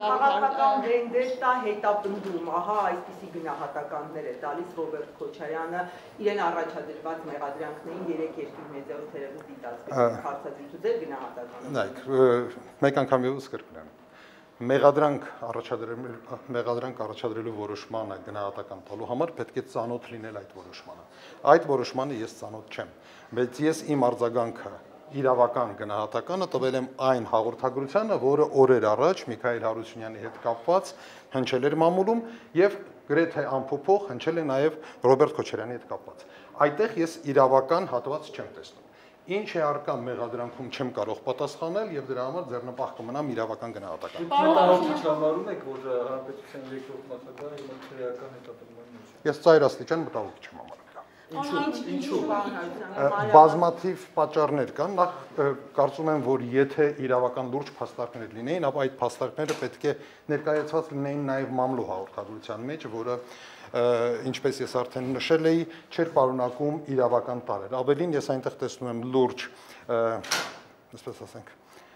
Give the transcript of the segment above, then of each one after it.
Քաղաքական վենդետա հետապնդում, ահա այսպիսի գնահատականներ է տալիս Ռոբերտ Քոչարյանը իրեն առաջադրված մեղադրանքներին 3 երկիր մեծերով թերևս դիտարկել հարցազրույցը ձեր գնահատականը։ Նայեք, մեկ անգամ ևս կրկնեմ։ Մեղադրանք առաջադրելու որոշմանը գնահատական տալու համար պետք է ծանոթ լինել այդ որոշմանը։ Այդ որոշմանը ես ծանոթ չեմ, բայց ես իմ արձագանքը իրավական գնահատականը տվել եմ այն հաղորդագրությանը, որը օրեր առաջ Միքայել Հարությունյանի հետ կապված հնչել էր մամուլում եւ գրեթե ամփոփող հնչել է նաեւ Ռոբերտ Քոչարյանի հետ կապված։ Այդտեղ ես իրավական հատված չեմ տեսնում։ Ինչ է արկա մեղադրանքում չեմ կարող պատասխանել եւ դրա համար ձեռնպահ կմնամ իրավական գնահատական։ Համարում եք, որ Հանրապետության երկրորդ նախագահը իմ քրեական հետապնդման մեջ է։ Ես ծայր աստիճան մտահոգ չեմ համարում։ Ինչու՞։ Բազմաթիվ պատճառներ կան, նախ կարծում եմ, որ եթե իրավական լուրջ փաստարկներ լինեին, ապա այդ փաստարկները պետք է ներկայացված լինեին նաև մամլու հաղորդագրության մեջ, որը ինչպես ես արդեն նշել էի, չէր պարունակում իրավական տարեր։ Ավելին ես այնտեղ տեսնում եմ լուրջ, այսպես ասենք,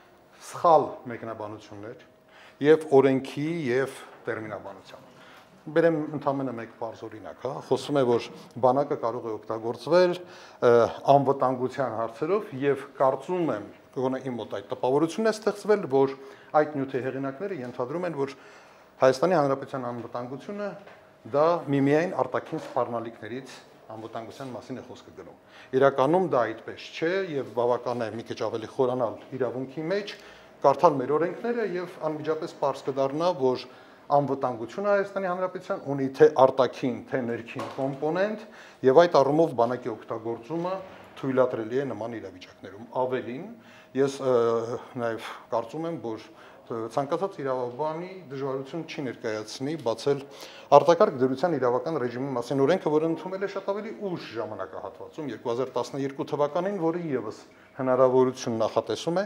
սխալ մեկնաբանություններ եւ օրենքի եւ տերմինաբանության։ Բերեմ ընդամենը մեկ բարձ օրինակ, հա, խոսում է, որ բանակը կարող է օգտագործվել անվտանգության հարցերով եւ կարծում եմ, գոնե իմ մոտ այդ տպավորությունն է ստեղծվել, որ այդ նյութի հեղինակները ենթադրում են, որ Հայաստանի Հանրապետության անվտանգությունը դա միմիայն արտաքին սպառնալիքներից անվտանգության մասին է խոսքը գնում։ Իրականում դա այդպես չէ եւ բավական է մի քիչ ավելի խորանալ իրավունքի մեջ, կարդալ մեր օրենքները եւ անմիջապես պարզ կդառնա, որ անվտանգությունը Հայաստանի Հանրապետության ունի թե արտաքին, թե ներքին կոմպոնենտ եւ այդ առումով բանակի օգտագործումը թույլատրելի է նման իրավիճակներում։ Ավելին, ես նաեւ կարծում եմ, որ ցանկացած իրավաբանի դժվարություն չի ներկայացնի բացել արտակարգ դրության իրավական ռեժիմի մասին օրենքը, որը ընդունվել է շատ ավելի ուշ ժամանակահատվածում 2012 թվականին, որը եւս հնարավորություն նախատեսում է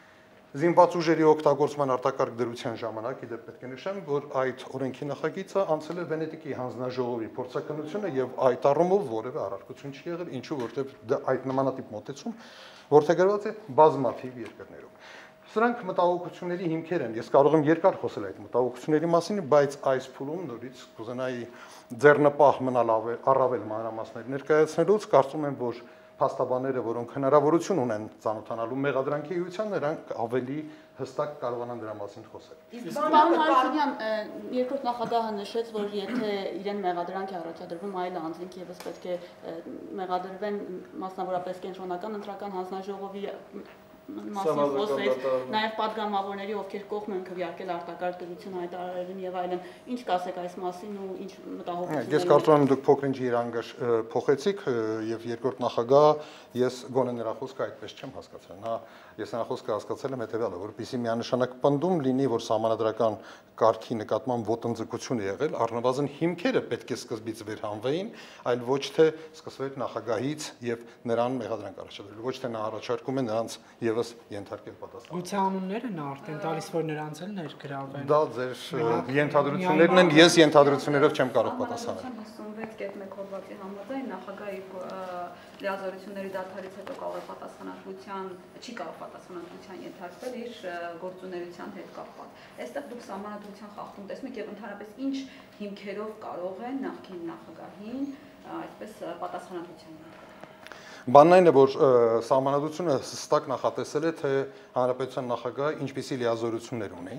զինված ուժերի օգտագործման արտակարգ դրության ժամանակ, իդեպ պետք է նշեմ, որ այդ օրենքի նախագիծը անցել է Վենետիկի հանձնաժողովի փորձաքննությունը եւ այդ առումով որևէ առարկություն չի եղել, ինչու որտեղ այդ նմանատիպ մոտեցում որդեգրված է բազմաթիվ երկրներում։ Սրանք մտահոգությունների հիմքեր են։ Ես կարող եմ երկար խոսել այդ մտահոգությունների մասին, բայց այս փուլում նորից կուզենայի ձեռնպահ մնալ առավել մանրամասներ ներկայացնելուց, կարծում եմ, որ փաստաբանները, որոնք հնարավորություն ունեն ծանոթանալու մեղադրանքի էության, նրանք ավելի հստակ կարողանան դրա մասին խոսել։ Պարոն Հարությունյան, երկրորդ նախագահը նշեց, որ եթե իրեն մեղադրանք է առաջադրվում այլ անձինք եւս պետք է մեղադրվեն մասնավորապես կենտրոնական ընտրական հանձնաժողովի մասին խոսեց, նաև պատգամավորների, ովքեր կողմ են քվեարկել արտակարգ դրություն հայտարարելուն եւ այլն, ինչ կասեք այս մասին ու ինչ մտահոգություններ։ Ես կարծում եմ դուք փոքր-ինչ երանգ փոխեցիք եւ երկրորդ նախագահը ես գոնե նրա խոսքը այդպես չեմ հասկացել։ Նա ես նրա խոսքը հասկացել եմ հետեւյալը, որպեսզի միանշանակ պնդում լինի, որ սահմանադրական կարգի նկատմամբ ոտնձգություն է եղել, առնվազն հիմքերը պետք է սկզբից վերհանվեին, այլ ոչ թե սկսվեր նախագահից եւ նրան մեղադրանք առաջադրել, ոչ թե նա առաջարկում է նրանց եւս ենթարկել պատասխան։ Գուցե անունները նա արդեն տալիս, որ նրանց էլ ներգրավել։ Դա ձեր ենթադրություններն են, ես ենթադրություններով չեմ կարող պատասխանել։ 56.1 հոդվածի համաձայն նախագահի լիազորությունների դադարից հետո կարող է պատասխանատվության, չի կարող պատասխանատվության ենթարկվել իր գործունեության հետ կապված։ Այստեղ դուք սահմանադրության խախտում տեսնում եք եւ ընդհանրապես ինչ հիմքերով կարող է նախկին նախագահին այսպես պատասխանատվության ենթարկվել։ Բանն այն է, որ սահմանադրությունը հստակ նախատեսել է, թե հանրապետության նախագահը ինչպիսի լիազորություններ ունի։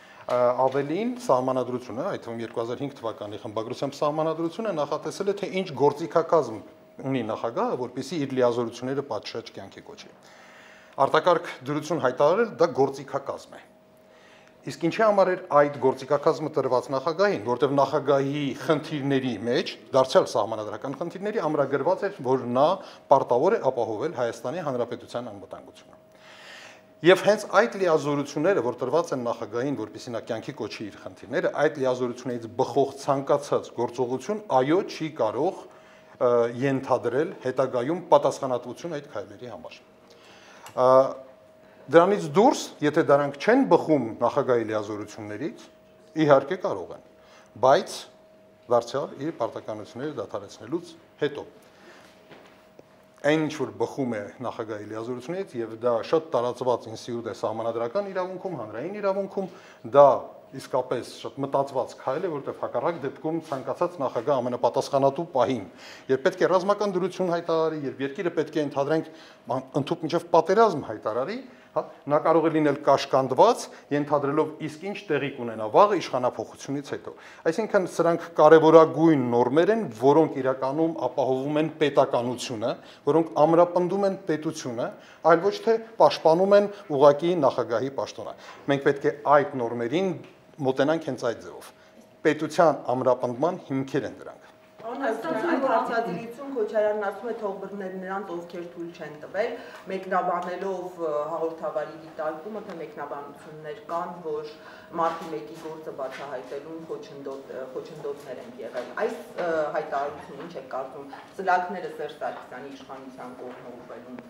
Ավելին սահմանադրությունը, այդ թվում 2005 թվականի խմբագրությամբ սահմանադրությունը նախատեսել է, թե ինչ գործիքակազմ ունի նախագահը, որպեսզի իր լիազորությունները պատշաճ կյանքի կոչի։ Արտակարգ դրություն հայտարարել դա գործիքակազմ է։ Իսկ ինչի համար էր այդ գործիքակազմը տրված նախագահին, որտեղ նախագահի խնդիրների մեջ, դարձյալ սահմանադրական խնդիրների ամրագրված էր, որ նա պարտավոր է ապահովել Հայաստանի Հանրապետության անվտանգությունը։ Եվ հենց այդ լիազորությունները, որ տրված են նախագահին, որպեսզի նա կյանքի կոչի իր խնդիրները, այդ լիազորություններից բխող ցանկացած գործողություն այո չի կարող ենթադրել հետագայում պատասխանատվություն այդ քայլերի համար։ Դրանից դուրս, եթե դրանք չեն բխում նախագահի լիազորություններից, իհարկե կարող են, բայց դարձյալ իր պարտականությունները դադարեցնելուց հետո։ Այն ինչ որ բխում է նախագահի լիազորությունից եւ դա շատ տարածված ինստիտուտ է սահմանադրական իրավունքում, հանրային իրավունքում, դա իսկապես շատ մտածված քայլ է, որտեղ հակառակ դեպքում ցանկացած նախագահ ամենապատասխանատու պահին, երբ պետք է ռազմական դրություն հայտարարի, երբ երկիրը պետք է ընդհանրենք ընդհանուր մինչև պատերազմ հայտարարի, նա կարող է լինել կաշկանդված, ենթադրելով իսկ ինչ տեղի կունենա վաղը իշխանափոխությունից հետո։ Այսինքն սրանք կարևորագույն նորմեր են, որոնք իրականում ապահովում են պետականությունը, որոնք ամրապնդում են պետությունը, այլ ոչ թե պաշտպանում են ուղղակի նախագահի պաշտոնը։ Մենք պետք է այդ նորմերին մոտենանք հենց այդ ձևով։ Պետության ամրապնդման հիմքեր են դրանք։ Այդ հարցադրություն Քոչարյանն ասում է թող բռներ նրանց, ովքեր թույլ չեն տվել, մեկնաբանելով հաղորդավարի դիտարկումը, թե մեկնաբանություններ կան, որ մարտի 1-ի գործը բացահայտելուն խոչընդոտներ են եղել։ Այս հայտարարությունը ինչ է կարծում, ծլակները Սերժ Սարգսյանի իշխանության կողմնորոշվելուն։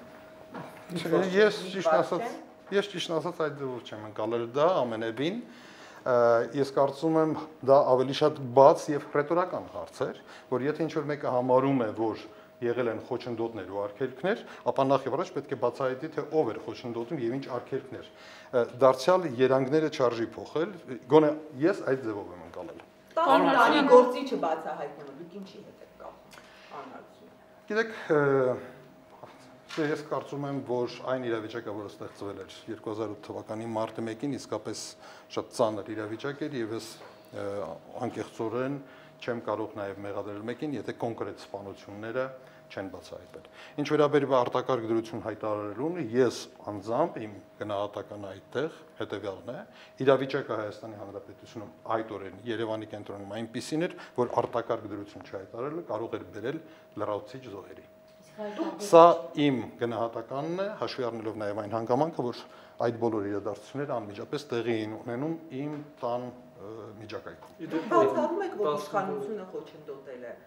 Ես ճիշտ ասած այդ ձևով չեմ ընկալել դա ամենևին։ Ես կարծում եմ դա ավելի շատ բաց եւ ռետորական հարց էր, որ եթե ինչ-որ մեկը համարում է, որ եղել են խոչընդոտներ ու արգելքներ, ապա նախ եւ առաջ պետք է բացահայտի, թե ով էր խոչընդոտում եւ ինչ արգելքներ։ Դարձյալ երանգները չարժի փոխել, գոնե ես այդ ձևով եմ ընկալել։ Տանի գործիչը բացահայտում, դուք ինչի հետ եք կապում անհարցում։ Գիտեք, ես կարծում եմ, որ այն իրավիճակը, որը ստեղծվել էր 2008 թվականի մարտի 1-ին, իսկապես շատ ծանր իրավիճակ էր եւ ես անկեղծորեն չեմ կարող նաեւ մեղադրել մեկին, եթե կոնկրետ սպանությունները չեն բացահայտվել։ Ինչ վերաբերում է արտակարգ դրություն հայտարարելուն, ես անձամբ իմ գնահատականը այդտեղ հետեւյալն է. իրավիճակը Հայաստանի Հանրապետությունում այդ օրերին Երևանի կենտրոնում այնպիսին էր, որ արտակարգ դրություն չհայտարարելը կարող էր բերել լրացուցիչ զոհերի։ Սա իմ գնահատականն է, հաշվի առնելով նաև այն հանգամանքը, որ այդ բոլոր իրադարձությունները անմիջապես տեղի էին ունենում իմ տան միջակայքում։ Բացառում եք, որ իշխանությունը խոչընդոտել է։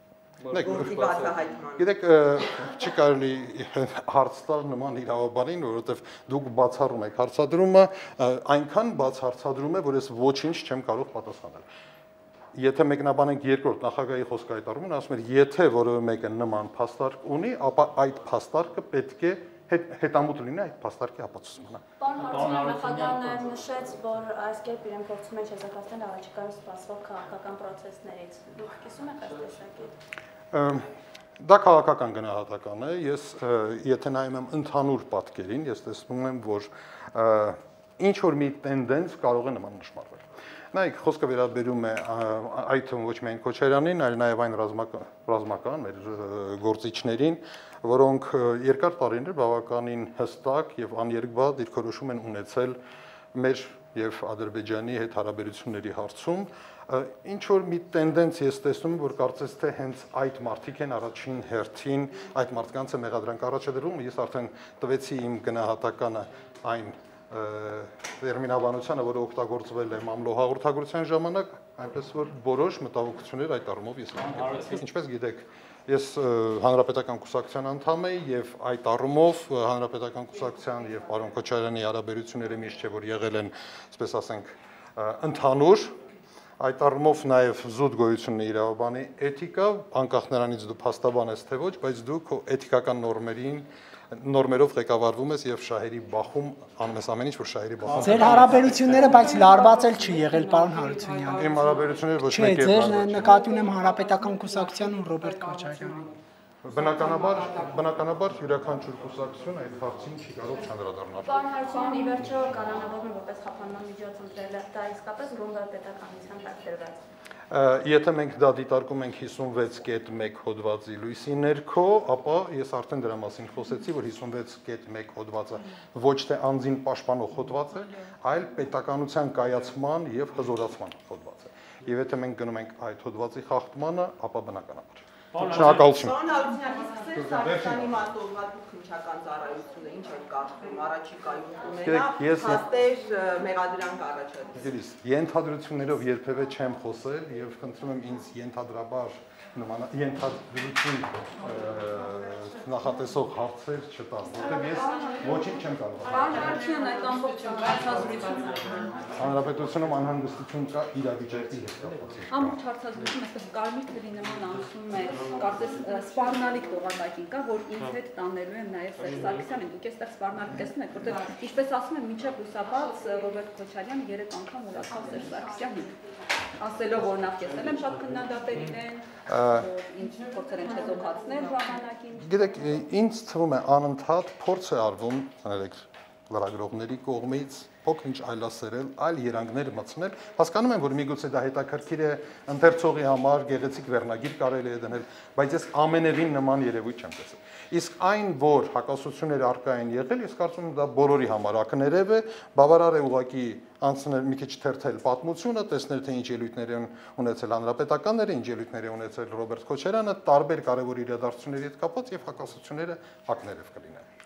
Գիտեք, չի կարելի հարց տալ նման իրավաբանին, որովհետև դուք բացառում եք հարցադրումը, այնքան բաց հարցադրում է, որ ես ոչինչ չեմ կարող պատասխանել։ Եթե մեկնաբանենք երկրորդ նախագահի խոսքայտարումն, ասում էր, եթե որևէ մեկը նման փաստարկ ունի, ապա այդ փաստարկը պետք է հետամուտ լինի այդ փաստարկի ապացուցմանը։ Պարոն նախագահն նաև նշեց, որ այս կերպ իրենք փորձում են չեզոքացնել առաջիկայում սպասվող քաղաքական process-ներից։ Դուք կիսում եք այս տեսակետը։ Դա քաղաքական գնահատական է։ Ես եթե նայում եմ ընդհանուր պատկերին, ես տեսնում եմ, որ ինչ որ մի տենդենս կարող է նման նշмарվել։ Նայեք, խոսքը վերաբերում է այդ ոչ միայն Քոչարյանին, այլ նաև այն ռազմական մեր գործիչներին, որոնք երկար տարիներ բավականին հստակ եւ աներկբա դիրքորոշում են ունեցել մեր եւ Ադրբեջանի հետ հարաբերությունների հարցում, ինչ որ մի տենդենս ես տեսնում, որ կարծես թե հենց այդ մարդիկ են առաջին հերթին այդ մարդկանց է մեղադրանք առաջադրում, ես արդեն տվեցի իմ գնահատականը այն տերմինաբանությանը, որը օգտագործվել է մամլո հաղորդագրության ժամանակ, այնպես որ որոշ մտահոգություններ այդ առումով ես ունեմ։ Ինչպես գիտեք, ես Հանրապետական կուսակցության անդամ եմ եւ այդ առումով Հանրապետական կուսակցության եւ պարոն Քոչարյանի հարաբերությունները միշտ չէ որ եղել են, այսպես ասենք, ընդհանուր, այդ առումով նաեւ զուտ գոյությունն է իրավաբանի էթիկա, անկախ նրանից դու փաստաբան ես թե ոչ, բայց դու քո էթիկական նորմերով ղեկավարվում ես եւ շահերի բախում անում ես ամեն ինչ, որ շահերի բախում։ Ձեր հարաբերությունները բայց լարված չի եղել, պարոն Հարությունյան։ Իմ հարաբերությունները ոչ մեկ է։ Ձեր նկատի ունեմ Հանրապետական կուսակցության ու Ռոբերտ Քոչարյանի։ Բնականաբար յուրաքանչյուր կուսակցություն այդ հարցին չի կարող չանդրադառնալ։ Պարոն Հարությունյան, ի վերջո կանոնավորումը որպես խափանման միջոց ընտրելը, դա իսկապես ռումբը պետականության տակ դրված։ Եթե մենք դա դիտարկում ենք 56.1 հոդվածի լույսի ներքո, ապա ես արդեն դրա մասին խոսեցի, որ 56.1 հոդվածը ոչ թե անձին պաշտպանող հոդված է, այլ պետականության կայացման եւ հզորացման հոդված է։ Եվ եթե մենք գնում ենք այդ հոդվածի խախտմանը, ապա բնականաբար շնորհակալություն։ Պարոն Հարությունյան, իսկ Սարգսյանի մատողատու քննչական ծառայությունը ինչ է կարծում առաջիկայում ունենա հաստեր մեղադրանք առաջադրել։ Գիտես, ենթադրություններով երբևէ չեմ խոսել եւ խնդրում եմ ինձ ենթադրաբար ենթադրություն նախատեսող հարցեր չտան, որտեղ ես ոչինչ չեմ կարող Պարզություն այդ ամբողջը հարցազրույցում Հանրապետությունում անհանգստություն կա իրավիճակի հետ կապված։ Ամբողջ հարցազրույցում այստեղ կարմիր թվի նման անցում է, կարծես սպառնալիք տողատակին կա, որ ինձ հետ տանելու են նաև Սերժ Սարգսյանին։ Դուք այստեղ սպառնալիք տեսնում եք, որտեղ ինչպես ասում են, մինչև լուսաբաց Ռոբերտ Քոչարյանը 3 անգամ ուրացավ Սերժ Սարգսյանին, ասելով, որ նախ կեսել եմ շատ քննադատեր իրեն, ինձ փորձել են չեզոքացնել ժամանակին։ Գիտեք, ինձ թվում է անընդհատ փորձ է արվում, լրագրողների կողմից փոքր-ինչ այլասերել, այլ երանգներ մտցնել։ Հասկանում եմ, որ միգուցե դա հետաքրքիր է ընթերցողի համար, գեղեցիկ վերնագիր կարելի է դնել, բայց ես ամենևին նման երևույթ չեմ տեսել։ Իսկ այն, որ հակասություններ առկա են եղել, ես կարծում եմ դա բոլորի համար ակներև է, բավարար է ուղղակի անցնել մի քիչ թերթել պատմությունը, տեսնել թե ինչ ելույթներ են ունեցել հանրապետականները, ինչ ելույթներ է ունեցել Ռոբերտ Քոչարյանը, տարբեր կարևոր իրադարձությունների հետ կապված եւ հակասությունները ակներև կլինեն։